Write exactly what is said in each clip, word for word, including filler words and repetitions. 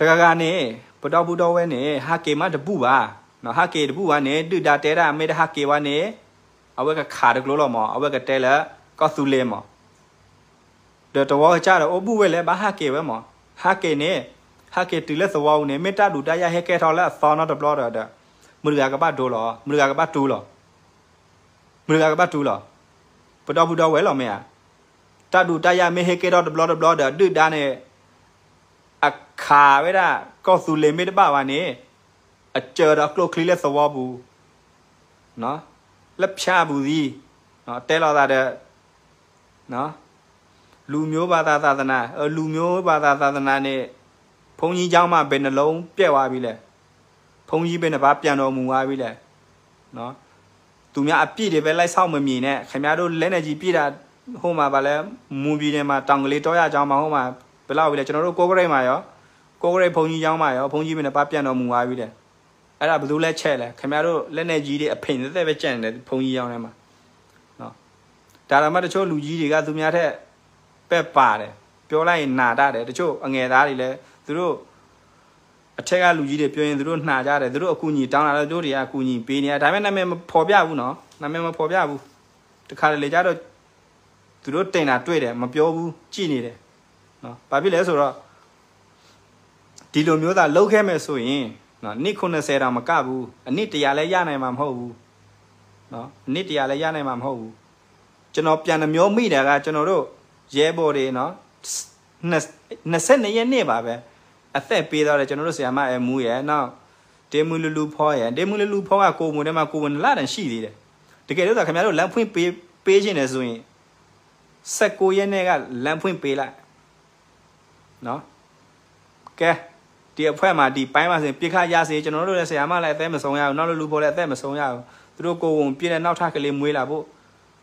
တကကနေပတော်ဘူးတော်ဝဲနေဟာကေမတပူပါနော်ဟာကေတပူကနေတူတာတဲတာမေတဟာကေဝါနေအဝဲကခါတကလို့လောမအဝဲကတဲလာကောသူလေမเดตวอจาโอบุเวเลบาฮาเกเวมอฮาเกเนฮาเกติเลสวอเนเมตาดูตายาเฮเกทอละซอนอตบลอดะมือกากะบะโดลอมือกากะบะตูลอมือกากะบะตูลอปตอบุดอเวลอเมอะตาดูตายาเมเฮเกดอตบลอตบลอดะดึดาเนอะคาเวดาก็สุเลเมตบะวาเนอะเจอดอกโลคลีเลสวอบูเนาะและพาบูซีเนาะเตลอดาเดเนาะလူမျိုးဘာသာသာသနာလူမျိုးဘာသာသာသနာနဲ့ဘုန်းကြီးเจ้าမှာဘယ်နှလုံးပြက်သွားပြီလဲဘုန်းကြီးဘယ်နှပါပြန်တော်မူသွားပြီလဲနော်သူများအပြည့်တွေပဲလိုက်ဆောက်မမြင်နဲ့ခင်ဗျားတို့လက်နဲ့ကြီးပြည့်တာဟိုမှာဗာလဲမူပြည်ထဲမှာတောင်ကလေးတောရเจ้าမှာဟိုမှာဘယ်လောက်ပြီလဲကျွန်တော်တို့ကိုကရိတ်မှာရောကိုကရိတ်ဘုန်းကြီးเจ้าမှာရောဘုန်းကြီးဘယ်နှပါပြန်တော်မူသွားပြီလဲအဲ့ဒါဘယ်သူလဲချက်လဲခင်ဗျားတို့လက်နဲ့ကြီးတွေအဖိန်သက်သက်ပဲကြံ့တယ်ဘုန်းကြီးเจ้าထဲမှာနော်ဒါရမတချို့လူကြီးတွေကသူများထက်ပဲ့ပါတယ်ပြောလိုက်ရင်နာတယ်တချို့အငယ်သားတွေလည်းသူတို့အထက်ကလူကြီးတွေပြောရင်သူတို့နှာကြတယ်သူတို့အကူညီတောင်းလာတော့တို့တွေအကူညီပေးနေရဒါပေမဲ့နာမည်မဖော်ပြဘူးနော်နာမည်မဖော်ပြဘူးတခါလေကြတော့သူတို့တင်တာတွေ့တယ်မပြောဘူးကြည်နေတယ်နော်ဘာဖြစ်လဲဆိုတော့ဒီလိုမျိုးသာလောက်ခဲ့မယ်ဆိုရင်နော်နှစ်ခုနှစ်ဆယ်တောင်မကဘူးအနည်းတရာလည်းရနိုင်မှာမဟုတ်ဘူးနော်အနည်းတရာလည်းရနိုင်မှာမဟုတ်ဘူးကျွန်တော်ပြန်နှမျိုးမိတယ်ကကျွန်တော်တို့ရဲဘော်တွေနော်နှစ်ဆက်နှစ်ရက်နေ့ပါပဲအသက်ပေးတော့တယ်ကျွန်တော်တို့ဆရာမအမူရဲ့နောက်တေမူလူလူဖောရဲ့တေမူလူလူဖောကကိုမွန်ထဲမှာကိုဝင်လာတယ်ရှိသေးတယ်တကယ်လို့ဆိုခင်ဗျားတို့လမ်းဖွင့်ပေးပေးခြင်းတယ်ဆိုရင်ဆယ့်ကိုရက်နေ့ကလမ်းဖွင့်ပေးလိုက်နော်ကဲဒီအဖွဲမှာဒီပိုင်းမှာဆိုရင်ပြခရစေကျွန်တော်တို့လည်းဆရာမလည်းအသက်မဆုံးရဘူးနောက်လူလူဖောလည်းအသက်မဆုံးရဘူးသူတို့ကိုဝင်ပြည့်တဲ့နောက်ထပ်ကလေးမွေးလာဖို့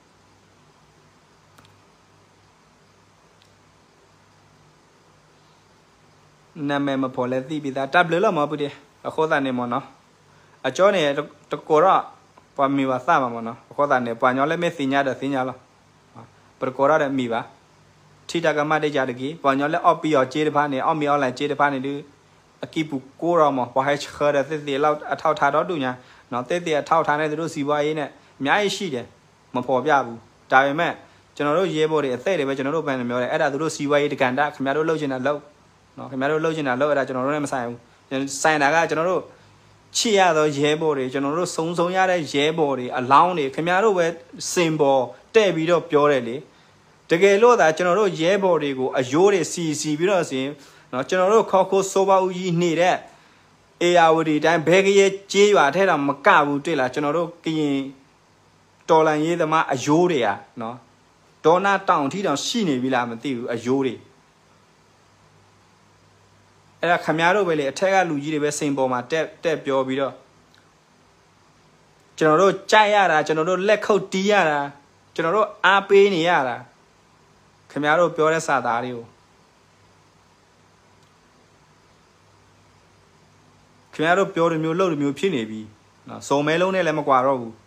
နာမည်မဖော်လဲသိပြီသားတပ်လို့မဟုတ်ဘူးအခုသားနေမနော်အကျော်နေတကောရပွားမီပါစမှာမနော်အခုသားနေပွားညောလဲမဲစညာတော့စညာလားပရကောရတဲ့မိပါထိတကမတဲ့ကြတကြီးပွားညောလဲအော့ပြီးရောကျေးတဖားနေအော့မီအော်လိုင်းကျေးတဖားနေဒီအကိပူကိုရမပွားဟဲချခရတဲ့သေလောက်အထောက်ထားတော့တူညာနော်တဲ့တဲ့အထောက်ထားနေသူတို့စီပွားရေးနဲ့အများကြီးရှိတယ်မဖော်ပြဘူးဒါပေမဲ့ကျွန်တော်တို့ရဲဘော်တွေအသက်တွေပဲကျွန်တော်တို့ပန်နေပြောတယ်အဲ့ဒါသူတို့စီပွားရေးတကန်တာခင်ဗျားတို့လှုပ်ချင်တာလှုပ်နော်ခင်ဗျားတို့လှုပ်ချင်တာလှုပ်အဲ့ဒါကျွန်တော်တို့လည်းမဆိုင်ဘူးဆိုင်တာကကျွန်တော်တို့ချစ်ရသောရဲဘော်တွေကျွန်တော်တို့စုံစုံရတဲ့ရဲဘော်တွေအလောင်းတွေခင်ဗျားတို့ပဲစင်ပေါ်တဲ့ပြီးတော့ပြောတယ်လေတကယ်လို့သာကျွန်တော်တို့ရဲဘော်တွေကိုအယိုးတွေစီစီပြီးတော့ဆိုရင်နော်ကျွန်တော်တို့ခေါ်ခိုးစိုးပါဦးကြီးနေတဲ့အေယာဝတီတိုင်းဘဲကရဲကြေးရွာထဲတော့မကဘူးတွေ့လားကျွန်တော်တို့ကရင်တော်လန်ရေးသမားအယိုးတွေอ่ะနော်ဒေါနာတောင်ထီတောင်ရှိနေပြီလားမသိဘူးအယိုးတွေအဲ့ဒါခမားတို့ပဲလေအထက်ကလူကြီးတွေပဲစိန်ပေါ်မှာတက်တက်ပြောပြီးတော့ကျွန်တော်တို့ကြိုက်ရတာကျွန်တော်တို့လက်ခုပ်တီးရတာကျွန်တော်တို့အားပေးနေရတာခမားတို့ပြောတဲ့စာသားတွေကိုခမားတို့ပြောတဲ့မျိုးလုပ်တဲ့မျိုးဖြစ်နေပြီနော်စုံမဲလုံးနဲ့လည်းမကွာတော့ဘူး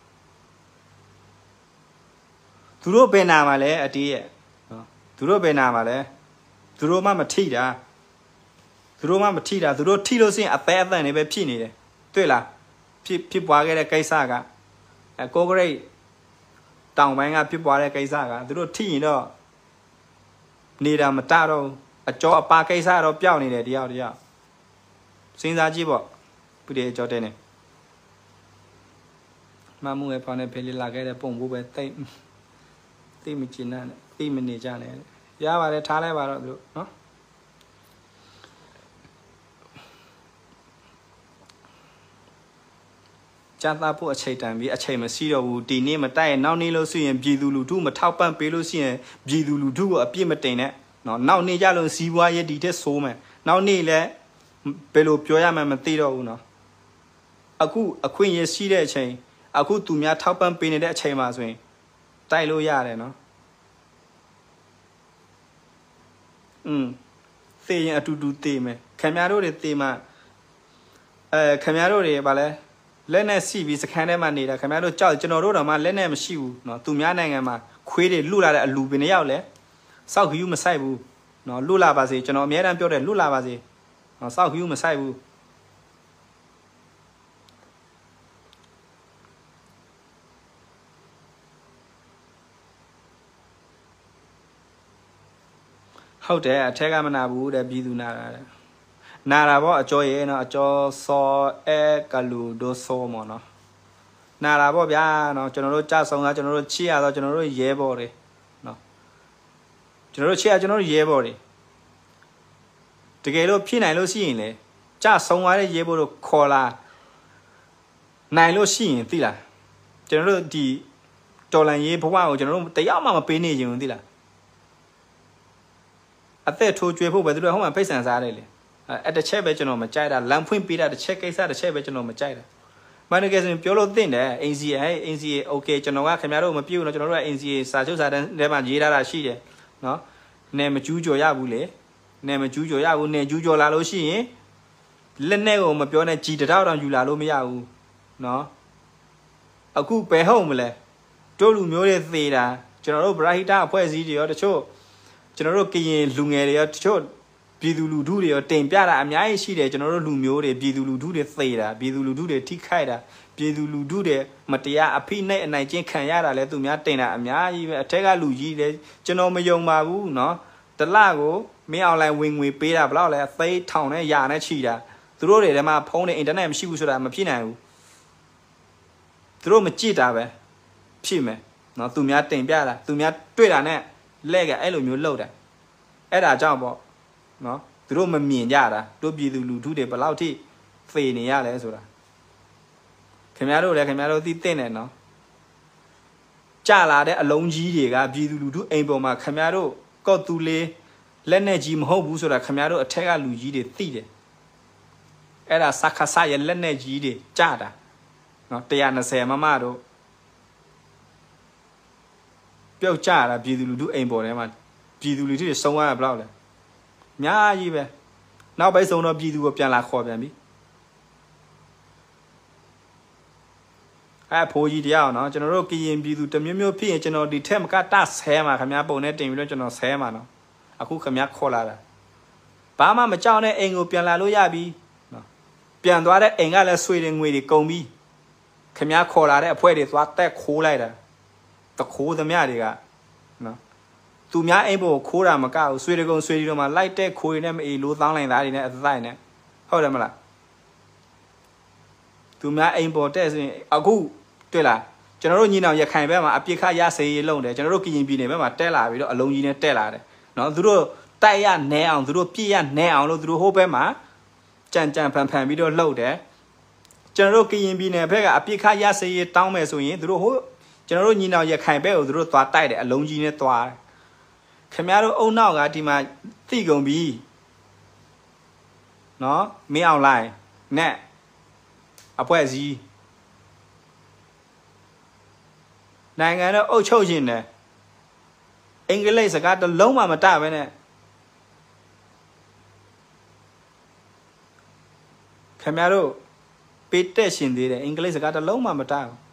သူတို့ဘယ်နာမှာလဲအတေးရဲ့နော်သူတို့ဘယ်နာမှာလဲသူတို့မှမထိတာသူတို့မှမထိတာသူတို့ထိလို့စရင်အသေးအသန့်နေပဲဖြစ်နေတယ်တွေ့လားဖြစ်ဖြစ်ပွားခဲ့တဲ့ကိစ္စကအဲကိုကရိတ်တောင်ပိုင်းကဖြစ်ပွားတဲ့ကိစ္စကသူတို့ထိရင်တော့နေတာမတတော့အကျော်အပါကိစ္စတော့ပျောက်နေတယ်တရားတရားစဉ်းစားကြည့်ပေါ့ပြည့်အကျော်တဲ့နေမမှုရဲ့ဖောင်းနဲ့ဖေးလေးလာခဲ့တဲ့ပုံဘူးပဲတိတ်တိတ်မကျင်နဲ့တိတ်မနေကြနဲ့ရပါတယ်ထားလိုက်ပါတော့သူတို့နော်ကျန်သားဖို့အချိန်တန်ပြီးအချိန်မရှိတော့ဘူးဒီနေ့မတိုက်ရင်နောက်နေ့လို့ဆိုရင်ပြည်သူလူထုမထောက်ပံ့ပေးလို့ရှိရင်ပြည်သူလူထုကိုအပြစ်မတင်နဲ့နော်နောက်နေ့ကြလို့စီးပွားရေးဒီတက်ဆိုးမယ်နောက်နေ့လည်းဘယ်လိုပြောရမှန်းမသိတော့ဘူးနော်အခုအခွင့်အရေးရှိတဲ့အချိန်အခုသူများထောက်ပံ့ပေးနေတဲ့အချိန်မှာဆိုရင်တိုက်လို့ရတယ်နော်อืมသေရင်အတူတူသေမယ်ခင်ဗျားတို့တွေသေမှအဲခင်ဗျားတို့တွေဗာလဲလက်နဲ့စီပြီးစခန်းထဲမှာနေတာခင်ဗျားတို့ကြောက်ကျွန်တော်တို့တော့မှလက်နဲ့မရှိဘူးเนาะသူများနိုင်ငံမှာခွေးတွေလွတ်လာတဲ့အလူပင်တွေရောက်လဲစောက်ခူးမဆိုင်ဘူးเนาะလွတ်လာပါစေကျွန်တော်အများအားပြောတယ်လွတ်လာပါစေဟနော်စောက်ခူးမဆိုင်ဘူးဟုတ်တယ်အထက်ကမနာဘူးတဲ့ပြည်သူနာတာတဲ့နာတာပေါ့အကျော်ရဲနော်အကျော်စောအဲကလူဒိုဆိုမော်နော်နာတာပေါ့ဗျာနော်ကျွန်တော်တို့ကြဆုံသားကျွန်တော်တို့ချစ်ရတော့ကျွန်တော်တို့ရဲဘော်တွေနော်ကျွန်တော်တို့ချစ်ရကျွန်တော်တို့ရဲဘော်တွေတကယ်လို့ဖြစ်နိုင်လို့ရှိရင်လေကြဆုံသွားတဲ့ရဲဘော်တို့ခေါ်လာနိုင်လို့ရှိရင်သိလားကျွန်တော်တို့ဒီတော်လန်ရေးဘဝကိုကျွန်တော်တို့တယောက်မှမပေးနေချင်ဘူးသိလားအသက်ထိုးကျွေးဖို့ပဲသူတို့ဟိုမှာဖိတ်ဆန်စားတယ်လေအဲ့တစ်ချက်ပဲကျွန်တော်မကြိုက်တာလမ်းဖွင့်ပေးတာတစ်ချက်ကိစ္စတစ်ချက်ပဲကျွန်တော်မကြိုက်တာမနက်ကဆိုရင်ပြောလို့သိတယ် A C A A C A okay ကျွန်တော်ကခင်ဗျားတို့မပြုတ်တော့ကျွန်တော်တို့က A C A စာချုပ်စာတမ်းထဲမှာရေးထားတာရှိတယ်နော်နယ်မကျူးကျော်ရဘူးလေနယ်မကျူးကျော်ရဘူးနယ်ကျူးကျော်လာလို့ရှိရင်လက်နဲ့ကိုမပြောနဲ့ကြည်တထောက်တောင်ယူလာလို့မရဘူးနော်အခုဘယ်ဟုတ်မလဲတို့လူမျိုးတွေသေတာကျွန်တော်တို့ဗရာဟိတအဖွဲ့အစည်းတွေရောတချို့ကျွန်တော်တို့ကရင်လူငယ်တွေရောတချို့ပြည်သူလူထုတွေရောတင်ပြတာအများကြီးရှိတယ်ကျွန်တော်တို့လူမျိုးတွေပြည်သူလူထုတွေသေတာပြည်သူလူထုတွေထိခိုက်တာပြည်သူလူထုတွေမတရားအဖိနှိပ်အနိုင်ကျင့်ခံရတာလဲသူများတင်တာအများကြီးပဲအထက်ကလူကြီးတွေကျွန်တော်မယုံပါဘူးเนาะတလကိုမင်းအွန်လိုင်းဝင်ငွေပေးတာဘယ်လောက်လဲအသိထောင်နဲ့ယာနဲ့ချီတာသူတို့တွေထဲမှာဖုန်းနဲ့အင်တာနက်မရှိဘူးဆိုတာမဖြစ်နိုင်ဘူးသူတို့မကြည့်တာပဲဖြစ်မယ်เนาะသူများတင်ပြတာသူများတွေ့တာနဲ့လက်ကအဲ့လိုမျိုးလှုပ်တာအဲ့ဒါကြောင့်ပေါ့နော်သူတို့မမြင်ကြတာတို့ပြည်သူလူထုတွေဘယ်လောက်ထိဖေနေရလဲဆိုတာခင်ဗျားတို့လည်းခင်ဗျားတို့သိတဲ့နဲ့နော်ကြလာတဲ့အလုံးကြီးတွေကပြည်သူလူထုအိမ်ပေါ်မှာခင်ဗျားတို့ကော့တူလေးလက်နဲ့ကြီးမဟုတ်ဘူးဆိုတာခင်ဗျားတို့အထက်ကလူကြီးတွေသိတယ်အဲ့ဒါစခါဆရဲ့လက်နဲ့ကြီးတွေကြတာနော်one twentyမမတို့ပြုတ်ကြတာပြည်သူလူထုအိမ်ပေါ်ထဲမှာပြည်သူလူထုတွေစုံရတာဘယ်လောက်လဲအများကြီးပဲနောက်ပိုင်းဆုံးတော့ပြည်သူကိုပြန်လာခေါ်ပြန်ပြီအဲ့ဖိုးကြီးတရားနော်ကျွန်တော်တို့ကရင်ပြည်သူတမျိုးမျိုးဖြစ်ရင်ကျွန်တော်ဒီထက်မကတဆဲမှာခင်ဗျားပုံနဲ့တင်ပြီးတော့ကျွန်တော်ဆဲမှာနော်အခုခင်ဗျားခေါ်လာတာဘာမှမကြောက်နဲ့အိမ်ကိုပြန်လာလို့ရပြီနော်ပြန်သွားတဲ့အိမ်ကလည်းဆွေတွေငွေတွေကုန်ပြီခင်ဗျားခေါ်လာတဲ့အဖွဲ့တွေသွားတက်ခိုးလိုက်တာတခိုးသမျှတွေကနော်သူများအိမ်ပေါ်ခိုးတာမကဘူးဆွေတကုံဆွေဒီတော့မှလိုက်တဲ့ခိုးရင်းနဲ့မအေးလို့သောင်းလိုက်သားတွေနဲ့အသက်နဲ့ဟုတ်တယ်မလားသူများအိမ်ပေါ်တဲ့ဆိုရင်အခုတွေ့လားကျွန်တော်တို့ညီနောင်ရခိုင်ဘက်မှာအပြစ်ခရစေးရေးလုံးတယ်ကျွန်တော်တို့ကရင်ပြည်နယ်ဘက်မှာတက်လာပြီးတော့အလုံးကြီးနဲ့တက်လာတယ်နော်သူတို့တိုက်ရနဲအောင်သူတို့ပြည့်ရနဲအောင်လို့သူတို့ဟိုဘက်မှာကြံကြံဖန်ဖန်ပြီးတော့လှုပ်တယ်ကျွန်တော်တို့ကရင်ပြည်နယ်ဘက်ကအပြစ်ခရစေးရေးတောင်းမယ်ဆိုရင်သူတို့ဟိုကျွန်တော်တို့ညီနောင်ရခိုင်ဘက်ကိုသူတို့သွားတိုက်တယ်အလုံးကြီးနဲ့သွားတယ်ခင်ဗျားတို့အုံနောက်ကဒီမှာသိကုန်ပြီနော်မင်းအောင်လိုက်နဲ့အဖွဲ့အစည်းနိုင်ငံတော်အုပ်ချုပ်ခြင်းနဲ့အင်္ဂလိပ်စကားတစ်လုံးမှမတပဲနဲ့ခင်ဗျားတို့ပေးတက်ရှင်သေးတယ်အင်္ဂလိပ်စကားတစ်လုံးမှမတဘူး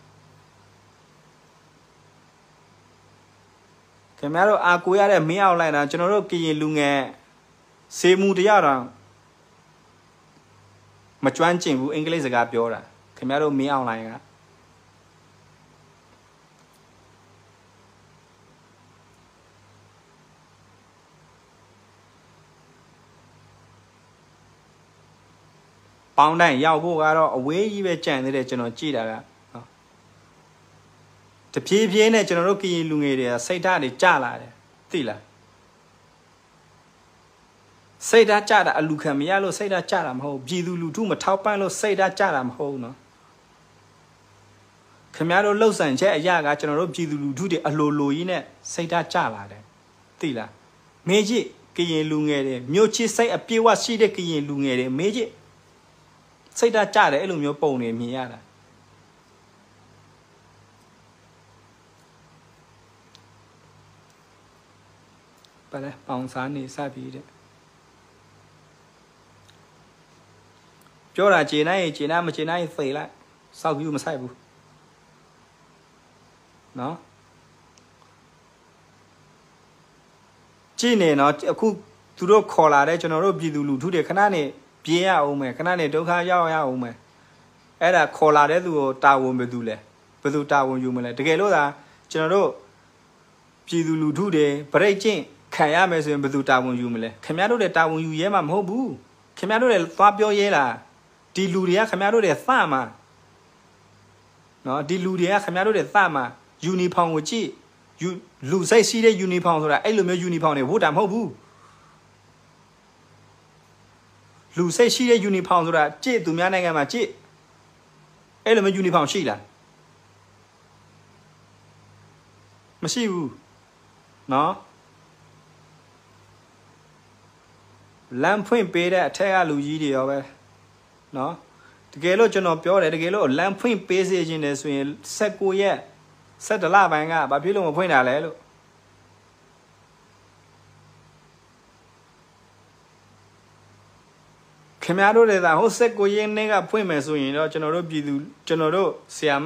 ခင်ဗျားတို့အာကိုရတဲ့မင်းအောင်လိုက်တာကျွန်တော်တို့ကရင်လူငယ်စေမှုတရားတော်မကျွမ်းကျင်ဘူးအင်္ဂလိပ်စကားပြောတာခင်ဗျားတို့မင်းအောင်လိုက်ကပေါင်းတိုင်းရောက်ဖို့ကတော့အဝေးကြီးပဲကြံသေးတယ်ကျွန်တော်ကြည့်တာကနော်တဖြည်းဖြည်းနဲ့ကျွန်တော်တို့ကရင်လူငယ်တွေကစိတ်ဓာတ်တွေကျလာတယ်သိလားစိတ်ဓာတ်ကျတာအလူခံမရလို့စိတ်ဓာတ်ကျတာမဟုတ်ပြည်သူလူထုမထောက်ပံ့လို့စိတ်ဓာတ်ကျတာမဟုတ်နော်ခင်ဗျားတို့လှုပ်ဆောင်ချက်အရာကကျွန်တော်တို့ပြည်သူလူထုတွေအလိုလိုကြီးနဲ့စိတ်ဓာတ်ကျလာတယ်သိလားမေးကြည့်ကရင်လူငယ်တွေမြို့ချစ်စိတ်အပြေးဝရှိတဲ့ကရင်လူငယ်တွေမေးကြည့်စိတ်ဓာတ်ကျတယ်အဲ့လိုမျိုးပုံနေမြင်ရတာပါလေပေါင်စားနေစပြီတဲ့ပြောတာခြေနိုင်ခြေနာမခြေနိုင်သေလိုက်စောက်ပြီးမဆိုင်ဘူးနော်ကြည့်နေနော်အခုသူတို့ခေါ်လာတဲ့ကျွန်တော်တို့ပြည်သူလူထုတွေခဏနေပြေးရအောင်မယ်ခဏနေဒုက္ခရောက်ရအောင်မယ်အဲ့ဒါခေါ်လာတဲ့သူကိုတာဝန်ဘယ်သူလဲဘယ်သူတာဝန်ယူမလဲတကယ်လို့သာကျွန်တော်တို့ပြည်သူလူထုတွေဗရိတ်ကျင့်ခံရမယ်ဆိုရင်ဘယ်သူတာဝန်ယူမလဲခင်ဗျားတို့လည်းတာဝန်ယူရဲမှာမဟုတ်ဘူးခင်ဗျားတို့လည်းသွားပြောရဲလားဒီလူတွေကခင်ဗျားတို့တွေသမှာနော်ဒီလူတွေကခင်ဗျားတို့တွေသမှာယူနီဖောင်းကိုကြည့်ယူလူစိတ်ရှိတဲ့ယူနီဖောင်းဆိုတာအဲ့လိုမျိုးယူနီဖောင်းတွေဝတ်တာမဟုတ်ဘူးလူစိတ်ရှိတဲ့ယူနီဖောင်းဆိုတာကြည့်သူများနိုင်ငံမှာကြည့်အဲ့လိုမျိုးယူနီဖောင်းရှိလားမရှိဘူးနော်လမ်းဖွင့်ပေးတဲ့အထက်ကလူကြီးတွေရောပဲနော်တကယ်လို့ကျွန်တော်ပြောတယ်တကယ်လို့လမ်းဖွင့်ပေးစေခြင်းတယ်ဆိုရင်၁၉ရက်၁၁လပိုင်းကဘာဖြစ်လို့မဖွင့်တာလဲလို့ခင်ဗျားတို့လည်းသာဟို၁၉ရက်နေ့ကဖွင့်မယ်ဆိုရင်တော့ကျွန်တော်တို့ပြည်သူကျွန်တော်တို့ဆီယာမ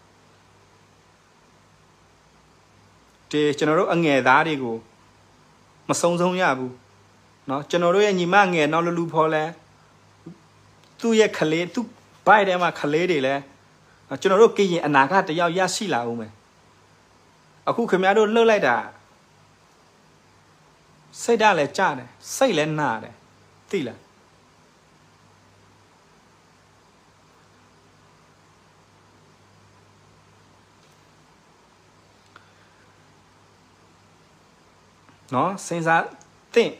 ဒီကျွန်တော်တို့အငယ်သားတွေကိုမဆုံးဆုံးရဘူးเนาะကျွန်တော်တို့ရဲ့ညီမငယ်နောက်လူလူဖော်လဲသူ့ရဲ့ခလေးသူ့ဘိုက်ထဲမှာခလေးတွေလဲကျွန်တော်တို့ကရင်အနာဂတ်တယောက်ရရှိလာဦးမယ်အခုခင်ဗျားတို့လှုပ်လိုက်တာစိတ်ဓာတ်လည်းကြတယ်စိတ်လည်းနာတယ်သိလားနော်စဉ်းစားသင့်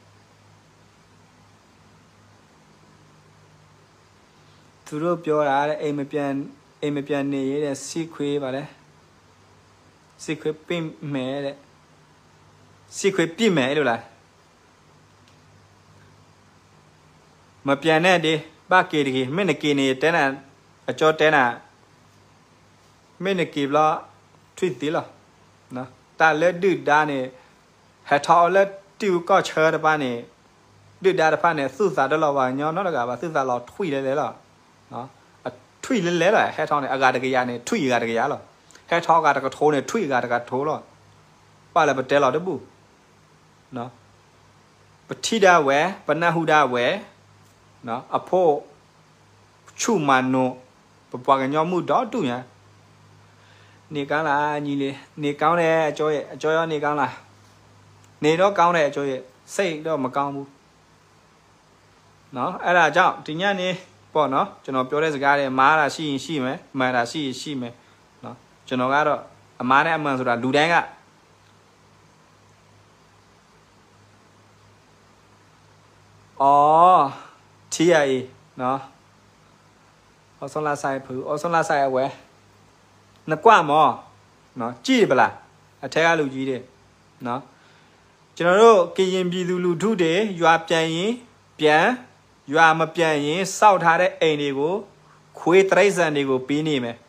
သူတို့ပြောတာတဲ့အိမ်မပြန်အိမ်မပြန်နေရတဲ့စီခွေးပါလေစီခွေးပြင်းမယ်တဲ့စီခွေးပြင်းမယ်လို့လားမပြန်နဲ့ဒီဘာကေဒီမင်းနကေနေတဲနာအကျော်တဲနာမင်းနကေဘလာထွေးတီလားနော်တာလက်ဒူဒါနေဟက်ထော်လက်တူကော့ချာတပါနေဒူဒါတပါနေသုသာတလောပါညောနော်တကပါသုသာလောထွေးလဲလဲလားနော်ထွေးလဲလဲလားဟက်ထော်နေအကာတကရနေထွေးကတကရလားဟက်ထော်ကတကထိုးနေထွေးကတကထိုးလို့ပါလဲပတဲလောတပူနော်ပတိဒါဝဲပနဟုဒါဝဲနော်အဖို့ချုမန်နိုပပကညောမှုတော့တူရနေကောင်းလားညီလေးနေကောင်းတယ်အကျော်ရဲ့အကျော်ရောနေကောင်းလားနေတော့ကောင်းတယ်အကျော်ရဲ့စိတ်တော့မကောင်းဘူးနော်အဲ့ဒါကြောင့်ဒီညနေပေါ့နော်ကျွန်တော်ပြောတဲ့စကားတွေမားတာရှိရင်ရှိမယ်မှန်တာရှိရင်ရှိမယ်နော်ကျွန်တော်ကတော့အမားနဲ့အမှန်ဆိုတာလူတိုင်းကအော်ထီယာနော်အော်ဆွန်လာဆိုင်ဖူအော်ဆွန်လာဆိုင်အဝဲနကွမောနော်ကြည့်ပလားအထက်ကလူကြီးတွေနော်ကျွန်တော်တို့ကရင်ပြည်သူလူထုတွေရွာပြန်ရင်ပြန်ရွာမပြန်ရင်စောက်ထားတဲ့အိမ်တွေကိုခွေးတရိတ်ဆန်တွေကိုပြီးနေမယ်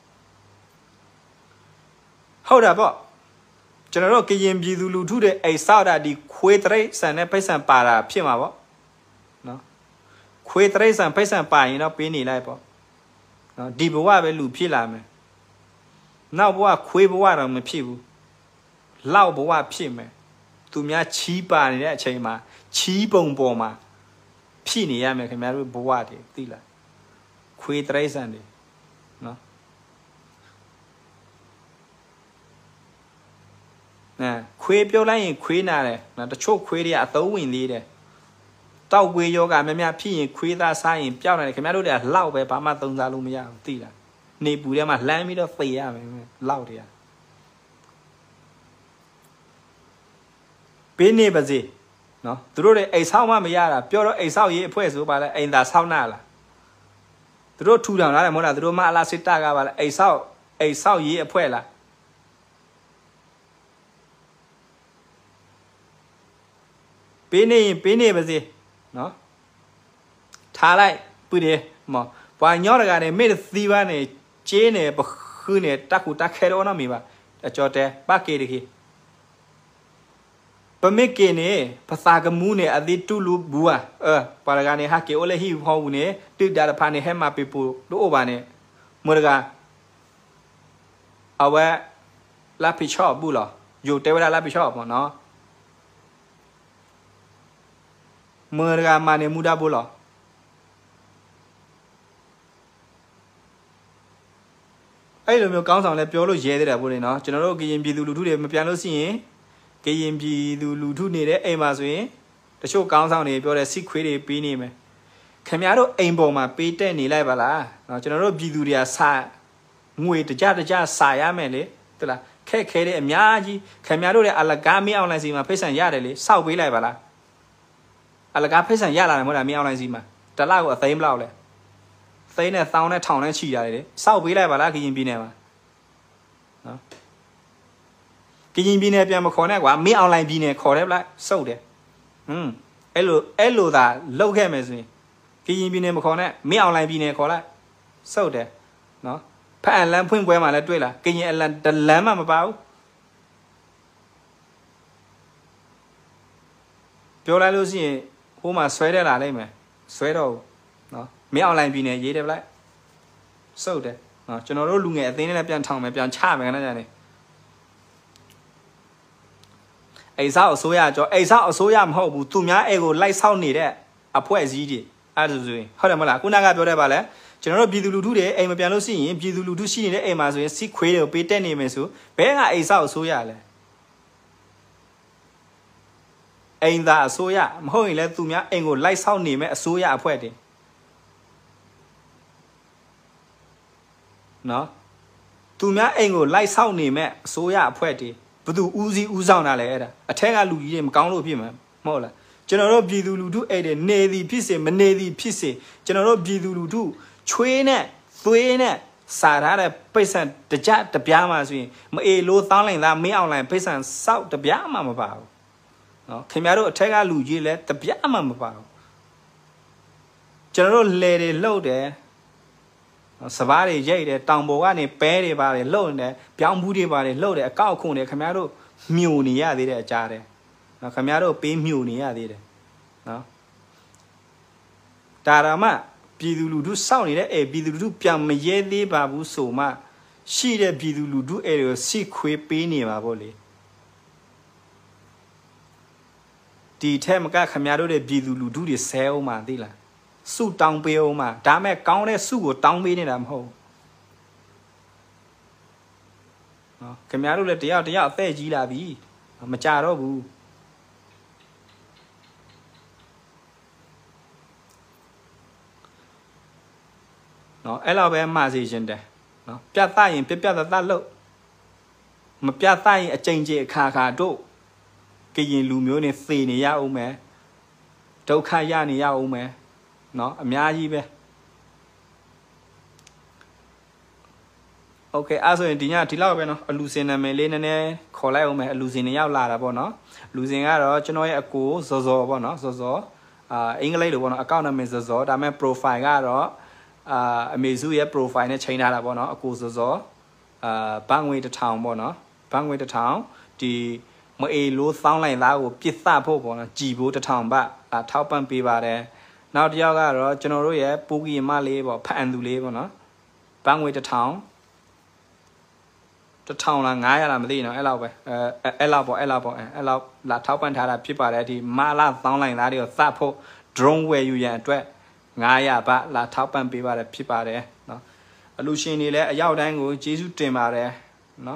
ဟုတ်တာပေါ့ကျွန်တော်တို့ကရင်ပြည်သူလူထုတွေအိမ်စောက်တာဒီခွေးတရိတ်ဆန်နဲ့ပိတ်ဆန်ပါတာဖြစ်မှာပေါ့နော်ခွေးတရိတ်ဆန်ပိတ်ဆန်ပါရင်တော့ပြီးနေလိုက်ပေါ့နော်ဒီဘဝပဲလူဖြစ်လာမယ်နောက်ဘဝခွေးဘဝတော့မဖြစ်ဘူးလောက်ဘဝဖြစ်မယ်သူများချီးပါနေတဲ့အချိန်မှာချီးပုံပေါ်မှာဖြစ်နေရမယ်ခင်ဗျားတို့ဘဝတွေသိလားခွေးတရိတ်ဆန်တွေနော်အဲခွေးပြောလိုက်ရင်ခွေးနာတယ်နော်တချို့ခွေးတွေကအသုံးဝင်သေးတယ်တောက်ခွေးယောဂများများဖြစ်ရင်ခွေးသားစားရင်ပျောက်နေတယ်ခင်ဗျားတို့တွေကလောက်ပဲဘာမှသုံးစားလို့မရဘူးသိလားနေပူထဲမှာလှမ်းပြီးတော့သေရမယ်လောက်တယ်ပေးနေပါစေနော်သူတို့တွေအိမ်ဆောက်မှမရတာပြောတော့အိမ်ဆောက်ရေးအဖွဲ့ဆိုပါလဲအိမ်သာဆောက်နာလားသူတို့ထူထောင်လာတယ်မဟုတ်လားသူတို့မအလားစစ်တာကပါလဲအိမ်ဆောက်အိမ်ဆောက်ရေးအဖွဲ့လားပေးနေရင်ပေးနေပါစေနော်ထားလိုက်ပြည့်တယ်မောဘာညောတကနဲ့မေ့သီးပါနေကျင်းနေပခုနေတက်ကူတက်ခဲတော့နော်မိပါအကျော်တဲပကေတခေပမေကေနေภาษากมูနေအတိတူလူဘူးอ่ะเออပါရကနေဟာကေအိုလေဟီဟောဘူးနေတိဒါဖာနေဟဲမှာပေပူတို့ဘာနေမရကအဝဲလာဖိချော့ဘူးလားယူတဲဝလာလာဖိချော့ပေါ့နော်မရကမနေမူဒါဘူးလားအဲ့လိုမျိုးကောင်းဆောင်လဲပြောလို့ရဲသေးတယ်ဗောလေနော်ကျွန်တော်တို့ကရင်ပြည်သူလူထုတွေမပြန်လို့ရှိရင်ကရင်ပြည်သူလူထုနေတဲ့အိမ်မှာဆိုရင်တချို့ကောင်းဆောင်တွေပြောတဲ့စိတ်ခွေးတွေပြီးနေမယ်ခင်ဗျားတို့အိမ်ပေါ်မှာပေးတက်နေလိုက်ပါလားနော်ကျွန်တော်တို့ပြည်သူတွေကစာငွေတကြတကြစာရမယ်လေဟုတ်လားခက်ခဲတဲ့အများကြီးခင်ဗျားတို့လည်းအလကားမင်းအွန်လိုင်းစီမှာဖိတ်ဆန်ရတယ်လေစောက်ပေးလိုက်ပါလားအလကားဖိတ်ဆန်ရလာတယ်မဟုတ်လားမင်းအွန်လိုင်းစီမှာတလောက်ကိုအသိမ်းဘလောက်လဲသိန်းနဲ့သောင်းနဲ့ထောင်နဲ့ချီရတယ်လေစောက်ပေးလိုက်ပါလားကရင်ပြည်နယ်မှာနော်ကရင်ပြည်နယ်ပြန်မခေါ်နဲ့ကွာမင်းအွန်လိုင်းပြည်နယ်ခေါ်တယ်ဗလားစုပ်တယ်ဟွန်းအဲ့လိုအဲ့လိုသာလောက်ခဲ့မယ်ဆိုရင်ကရင်ပြည်နယ်မခေါ်နဲ့မင်းအွန်လိုင်းပြည်နယ်ခေါ်လိုက်စုပ်တယ်နော်ဖက်အလန်ဖွင့်ပွဲမှာလည်းတွေ့လားကရင်အလန်တလန်းမှမပါဘူးပြောလိုက်လို့ရှိရင်ဟိုမှာဆွဲတယ်လာလိမ့်မယ်ဆွဲတော့နော်မင်းအွန်လိုင်းပြည်နယ်ရေးတယ်ဗလားစုပ်တယ်နော်ကျွန်တော်တို့လူငယ်အသင်းနဲ့ပြန်ထောင်မယ်ပြန်ချမယ်ခဏကြာနေအိမ်ဆောက်အစိုးရကြောအိမ်ဆောက်အစိုးရမဟုတ်ဘူးသူများအဲ့ကိုလိုက်ဆောက်နေတဲ့အဖွဲ့အစည်းတွေအဲ့ဒါဆိုရင်ဟုတ်တယ်မလားခုနကပြောတဲ့ပါလဲကျွန်တော်တို့ပြည်သူလူထုတွေအိမ်မပြန်လို့ရှိရင်ပြည်သူလူထုရှိနေတဲ့အိမ်မှာဆိုရင်စီခွေးတွေကိုပေးတက်နေမယ်ဆိုဘဲကအိမ်ဆောက်အစိုးရလဲအိမ်သာအစိုးရမဟုတ်ရင်လည်းသူများအိမ်ကိုလိုက်ဆောက်နေမဲ့အစိုးရအဖွဲ့တွေနော်သူများအိမ်ကိုလိုက်ဆောက်နေမဲ့အစိုးရအဖွဲ့တွေဘသူဦးစီးဦးဆောင်တာလဲအဲ့ဒါအထက်ကလူကြီးတွေမကောင်းလို့ဖြစ်မှာမဟုတ်လားကျွန်တော်တို့ပြည်သူလူထုအဲ့တွေနေသည်ဖြစ်စေမနေသည်ဖြစ်စေကျွန်တော်တို့ပြည်သူလူထုချွေးနဲ့သွေးနဲ့စာထားတဲ့ပိတ်ဆန်တကြတပြားမှဆိုရင်မအေလို့သောင်းလိုက်သားမင်းအောင်လိုက်ပိတ်ဆန်စောက်တပြားမှမပါဘူးနော်ခင်ဗျားတို့အထက်ကလူကြီးလဲတပြားမှမပါဘူးကျွန်တော်တို့လေတွေလှုပ်တယ်စပားတွေရိတ်တယ်တောင်ပေါ်ကနေပဲတွေပါတယ်လှုပ်နေတယ်ပြောင်းဘူးတွေပါတယ်လှုပ်တယ်အကောက်ခုန်တယ်ခင်ဗျားတို့မြူနေရသေးတယ်အကြားတယ်နော်ခင်ဗျားတို့ပေးမြူနေရသေးတယ်နော်ဒါရမပြည်သူလူထုစောင့်နေတဲ့အဲပြည်သူလူထုပြန်မရဲသေးပါဘူးဆိုမှရှိတဲ့ပြည်သူလူထုအဲကိုစိခွေးပေးနေပါဗောလေဒီထဲမကခင်ဗျားတို့တဲ့ပြည်သူလူထုတွေဆဲအောင်ပါသိလားစုတောင်းပေးအောင်မှာဒါမဲ့ကောင်းတဲ့စုကိုတောင်းပေးနေတာမဟုတ်နော်ခင်ဗျားတို့လည်းတယောက်တယောက်အသက်ကြီးလာပြီမကြတော့ဘူးနော်အဲ့လိုပဲမှာစီရှင်တယ်နော်ပြတ်သားရင်ပြပြသားသားလို့မပြတ်သားရင်အကြိမ်ကြိမ်အခါခါတို့ကရင်လူမျိုးနဲ့သေနေရအောင်မယ်ဒုက္ခရနေရအောင်မယ်နော်အများကြီးပဲโอเคအဲ့ဆိုရင်ဒီညဒီလောက်ပဲနော်အလူစင်နာမည်လေးနည်းနည်းခေါ်လိုက်အောင်မယ်အလူစင်တွေရောက်လာတာပေါ့နော်လူစင်ကတော့ကျွန်တော်ရဲ့အကိုဇော်ဇော်ပေါ့နော်ဇော်ဇော်အာအင်္ဂလိပ်လိုပေါ့နော်အကောင့်နာမည်ဇော်ဇော်ဒါပေမဲ့ profile ကတော့အာအမေစုရဲ့ profile နဲ့ချိန်ထားတာပေါ့နော်အကိုဇော်ဇော်အာဘတ်ငွေတစ်ထောင်ပေါ့နော်ဘတ်ငွေတစ်ထောင်ဒီမအေလို့သောင်းလိုက်သားကိုပြစ်သဖို့ပေါ့နော်ကြည်ဖို့တစ်ထောင်ဘတ်အာထောက်ပံ့ပေးပါတယ်နောက်တစ်ယောက်ကတော့ကျွန်တော်တို့ရဲ့ပူကီမလေးပေါ့ဖအန်သူလေးပေါ့နော်ဘတ်ငွေတစ်ထောင်တစ်ထောင်လားငါးရာလားမသိနော်အဲ့လောက်ပဲအဲအဲ့လောက်ပေါ့အဲ့လောက်ပေါ့အဲ့လောက်လာထောက်ပံ့ထားတာဖြစ်ပါတယ်ဒီမလာသောင်းလိုက်သားတွေကိုသတ်ဖို့ drone ဝယ်ယူရန်အတွက်ငါးရာဘတ်လာထောက်ပံ့ပေးပါတယ်ဖြစ်ပါတယ်နော်အလူရှင်တွေလည်းအရောက်တိုင်းကိုကျေးဇူးတင်ပါတယ်နော်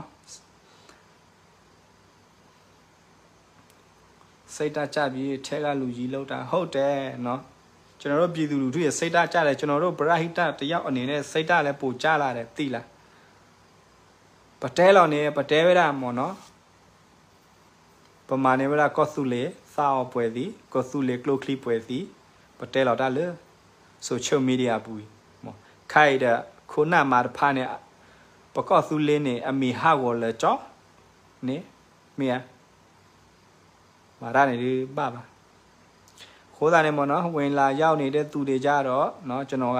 စိတ်ဓာတ်ကြပြီးထဲကလူကြီးလောက်တာဟုတ်တယ်နော်ကျွန်တော်တို့ပြည်သူလူထုရဲ့စိတ်ဓာတ်ကြတယ်ကျွန်တော်တို့ပရဟိတတယောက်အနေနဲ့စိတ်ဓာတ်လည်းပိုကြလာတယ်သိလားပတဲလော်နေပတဲဝရမော်နော်ပမာနေဝရကောသုလေစာအပွဲသည်ကောသုလေကလိုကလီပွဲသည်ပတဲလော်တာလေဆိုချိုမီဒီယာပူမော်ခိုင်တဲ့ခုနမှာဖာနေပကောသုလေနေအမီဟာကိုလေချောနေမီယာမာရနေဒီပါပါခိုးတာနေမော်နော်ဝင်လာရောက်နေတဲ့သူတွေကြတော့နော်ကျွန်တော်က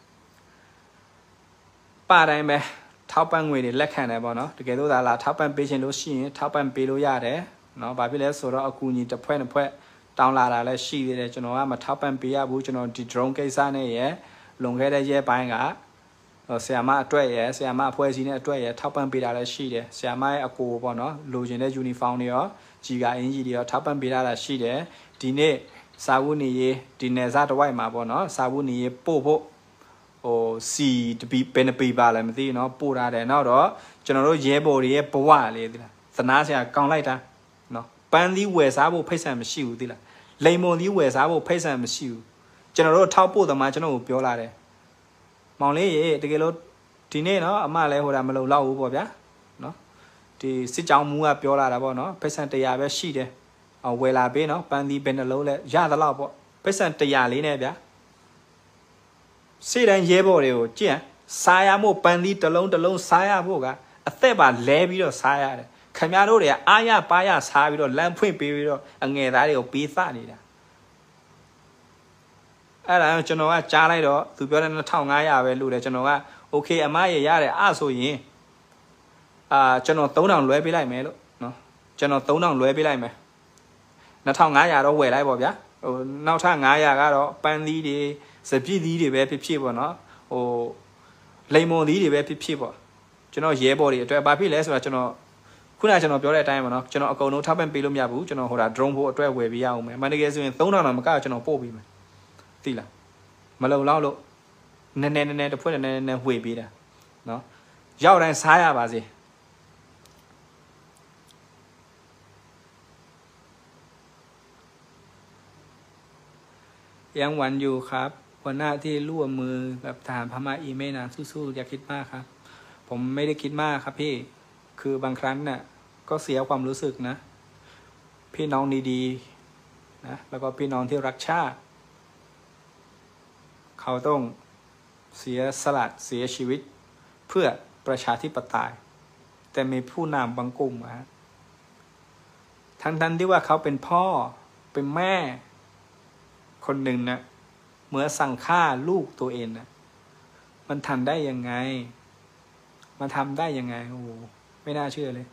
ပါတိုင်းပဲထောက်ပံ့ငွေတွေလက်ခံတယ်ပေါ့နော်တကယ်လို့သာလာထောက်ပံ့ပေးခြင်းလို့ရှိရင်ထောက်ပံ့ပေးလို့ရတယ်နော်ဘာဖြစ်လဲဆိုတော့အကူအညီတစ်ဖွဲ့တစ်ဖွဲ့တောင်းလာတာလည်းရှိသေးတယ်ကျွန်တော်ကမထောက်ပံ့ပေးရဘူးကျွန်တော်ဒီ drone ကိစ္စနဲ့ရယ်လွန်ခဲ့တဲ့ရက်ပိုင်းကဆရာမအတွက်ရယ်ဆရာမအဖွဲ့အစည်းနဲ့အတွက်ရယ်ထောက်ပံ့ပေးတာလည်းရှိတယ်ဆရာမရဲ့အကူပေါ့နော်လိုချင်တဲ့ uniform တွေရောကြီးကအင်ကြီးတွေရောထောက်ပံ့ပေးတာရှိတယ်ဒီနေ့စာဝတ်နေရေးဒီနယ်စားတစ်ဝိုက်မှာပေါ့နော်စာဝတ်နေရေးပို့ဖို့ဟိုစီတပီဘယ်နှပီပါလဲမသိနော်ပို့ထားတယ်နောက်တော့ကျွန်တော်တို့ရဲဘော်တွေရဲ့ဘဝလေသိလားသနာဆရာကောင်းလိုက်တာနော်ပန်းသီးဝယ်စားဖို့ဖိတ်ဆန်မရှိဘူးသိလားလိမ်မွန်သီးဝယ်စားဖို့ဖိတ်ဆန်မရှိဘူးကျွန်တော်တို့ထောက်ပို့သမားကျွန်တော်ကိုပြောလာတယ်မောင်လေးရေတကယ်လို့ဒီနေ့နော်အမလည်းဟိုတာမလုံလောက်ဘူးပေါ့ဗျာနော်ဒီစစ်ကြောင်းမူကပြောလာတာပေါ့နော်ဖိတ်ဆန်တရားပဲရှိတယ်အောင်ဝယ်လာပေးနော်ပန်းသီးဘယ်နှလုံးလဲရသလောက်ပေါ့ဖိတ်ဆန်တရားလေးနဲ့ဗျာစေတန်းရဲဘော်တွေကိုကြည့်စားရမို့ပန်းသီးတစ်လုံးတစ်လုံးစားရဖို့ကအသက်ပါလဲပြီးတော့စားရတယ်ခင်ဗျားတို့တွေကအားရပါရစားပြီးတော့လမ်းဖွင့်ပေးပြီးတော့အငယ်သားတွေကိုပေးသနေတာအဲ့ဒါကျွန်တော်ကကြားလိုက်တော့သူပြောတဲ့နှစ်ထောင်ငါးရာပဲလို့တယ်ကျွန်တော်ကโอเคအမရေရတယ်အဲ့ဆိုရင်အာကျွန်တော်သုံးထောင်လွှဲပေးလိုက်မယ်လို့နော်ကျွန်တော်သုံးထောင်လွှဲပေးလိုက်မယ်နှစ်ထောင်ငါးရာတော့ဝယ်လိုက်ပေါ့ဗျာဟိုနောက်ထပ်ငါးရာကတော့ပန်းသီးတွေစပြည့်သီးတွေပဲဖြစ်ဖြစ်ပေါ့နော်ဟိုလိမ်မွန်သီးတွေပဲဖြစ်ဖြစ်ပေါ့ကျွန်တော်ရဲဘော်တွေအတွက်ဘာဖြစ်လဲဆိုတာကျွန်တော်ခုနကကျွန်တော်ပြောတဲ့အတိုင်းပေါ့နော်ကျွန်တော်အကုန်လုံးထောက်ပံ့ပေးလို့မရဘူးကျွန်တော်ဟိုဒါ drone ဖို့အတွက်ဝယ်ပေးရအောင်မယ်မန်တကယ်ဆိုရင်သုံးထောင်တော့မကကျွန်တော်ပို့ပေးမယ်သိလားမလုံလောက်လို့နည်းနည်းနည်းနည်းတစ်ဖွဲ့နည်းနည်းနည်းဝေပေးတာနော်ရောက်တိုင်းစားရပါစေยังหวันอยู่ครับหัวหน้าที่ร่วมมือกับทหารพม่าอีเมนะสู้ๆอย่าคิดมากครับผมไม่ได้คิดมากครับพี่คือบางครั้งน่ะก็เสียความรู้สึกนะพี่น้องดีๆนะแล้วก็พี่น้องที่รักชาติเขาต้องเสียสละเสียชีวิตเพื่อประชาธิปไตยแต่มีผู้นำบางกลุ่มนะทั้งๆที่ว่าเขาเป็นพ่อเป็นแม่คนหนึ่งนะเหมือนสั่งฆ่าลูกตัวเองนะมันทำได้ยังไงมันทำได้ยังไงโอ้ไม่น่าเชื่อเลย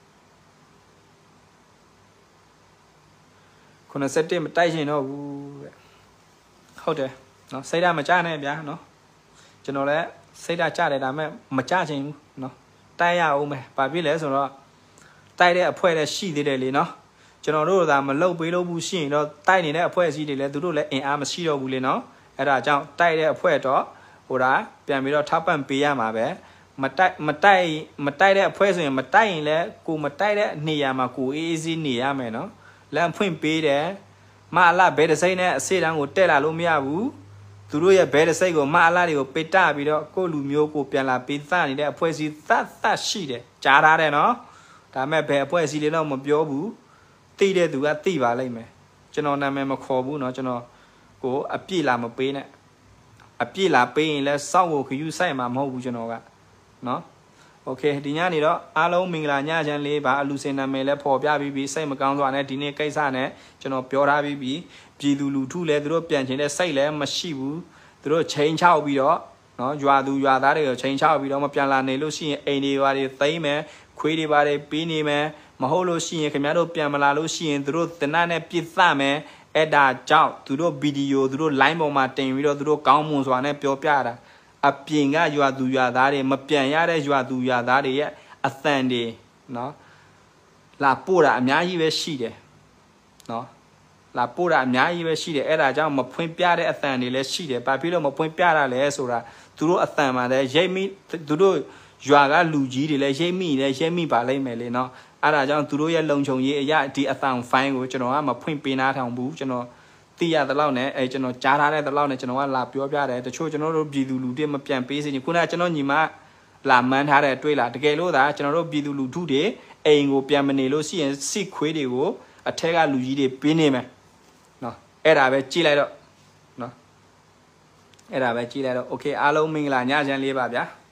คนนั้นเซตเตอร์มันได้ใช่เนาะเข้าใจเนาะใส่ได้มาจ้าแน่ဗျาเนาะจะเนาะแล้วใส่ได้จ้าได้แต่ไม่มาจ้าจริงเนาะได้ยาวไหมป่าพี่เลยส่วนเราได้ได้อภัยได้ชี้ได้เลยเนาะကျွန်တော်တို့သာမလုပ်ပေးလို့ဘူးရှိရင်တော့တိုက်နေတဲ့အဖွဲ့အစည်းတွေလည်းသူတို့လည်းအင်အားမရှိတော့ဘူးလေနော်အဲ့ဒါကြောင့်တိုက်တဲ့အဖွဲ့တော့ဟိုဒါပြန်ပြီးတော့ထောက်ပံ့ပေးရမှာပဲမတိုက်မတိုက်မတိုက်တဲ့အဖွဲ့ဆိုရင်မတိုက်ရင်လည်းကိုမတိုက်တဲ့နေရာမှာကိုအေးအေးစီးနေရမယ်နော်လမ်းဖွင့်ပေးတယ်မအလားဘဲတစိမ့်နဲ့အစေတန်းကိုတက်လာလို့မရဘူးသူတို့ရဲ့ဘဲတစိမ့်ကိုမအလားတွေကိုပိတ်တပြီးတော့ကိုလူမျိုးကိုပြန်လာပေးသနေတဲ့အဖွဲ့အစည်းသတ်သတ်ရှိတယ်ကြားထားတယ်နော်ဒါမဲ့ဘယ်အဖွဲ့အစည်းတွေတော့မပြောဘူးသိတဲ့သူကသိပါလိမ့်မယ်ကျွန်တော်နာမည်မခေါ်ဘူးเนาะကျွန်တော်ကိုအပြည့်လာမပေးနဲ့အပြည့်လာပေးရင်လဲစောင့်ဖို့ခယူဆိုင်မှာမဟုတ်ဘူးကျွန်တော်ကเนาะโอเคဒီညနေတော့အားလုံးမင်္ဂလာညချမ်းလေးပါအလူစင်နာမည်လဲဖော်ပြပြီးပြီးစိတ်မကောင်းစွာနဲ့ဒီနေ့ကိစ္စနဲ့ကျွန်တော်ပြောထားပြီးပြီးပြည်သူလူထုလဲသူတို့ပြန်ချင်တဲ့စိတ်လဲမရှိဘူးသူတို့ချိန်ချောက်ပြီးတော့เนาะရွာသူရွာသားတွေကိုချိန်ချောက်ပြီးတော့မပြန်လာနေလို့ရှိရင်အိမ်တွေဘာတွေသိမ်းမယ်ခွေးတွေဘာတွေပြီးနေမယ်မဟုတ်လို့ရှိရင်ခင်ဗျားတို့ပြန်မလာလို့ရှိရင်သူတို့တနတ်နဲ့ပြစ်သမယ်အဲ့ဒါကြောင့်သူတို့ဗီဒီယိုသူတို့ line ပေါ်မှာတင်ပြီးတော့သူတို့ကောင်းမွန်စွာနဲ့ပြောပြတာအပြင်ကရွာသူရွာသားတွေမပြန်ရတဲ့ရွာသူရွာသားတွေရဲ့အသံတွေနော်လာပို့တာအများကြီးပဲရှိတယ်နော်လာပို့တာအများကြီးပဲရှိတယ်အဲ့ဒါကြောင့်မဖွင့်ပြတဲ့အသံတွေလည်းရှိတယ်ဘာဖြစ်လို့မဖွင့်ပြတာလဲဆိုတာသူတို့အသံမှာလည်းရိတ်မိသူတို့ရွာကလူကြီးတွေလည်းရိတ်မိလည်းရိတ်မိပါလိမ့်မယ်လေနော်အဲ့ဒါကြောင့်သူတို့ရဲ့လုံခြုံရေးအရာဒီအတန်ဖိုင်းကိုကျွန်တော်ကမဖွင့်ပေးနာထောင်ဘူးကျွန်တော်သိရတဲ့လောက်နဲ့အဲကျွန်တော်ကြားထားတဲ့လောက်နဲ့ကျွန်တော်ကလာပြောပြတယ်တချို့ကျွန်တော်တို့ပြည်သူလူတွေမပြန်ပေးစေချင်ခုနကကျွန်တော်ညီမလာမန်းထားတဲ့တွေ့လားတကယ်လို့သာကျွန်တော်တို့ပြည်သူလူထုတွေအိမ်ကိုပြန်မနေလို့ရှိရင်စစ်ခွေးတွေကိုအထက်ကလူကြီးတွေပေးနေမယ်နော်အဲ့ဒါပဲကြည့်လိုက်တော့နော်အဲ့ဒါပဲကြည့်လိုက်တော့โอเคအားလုံးမင်္ဂလာညချမ်းလေးပါဗျာ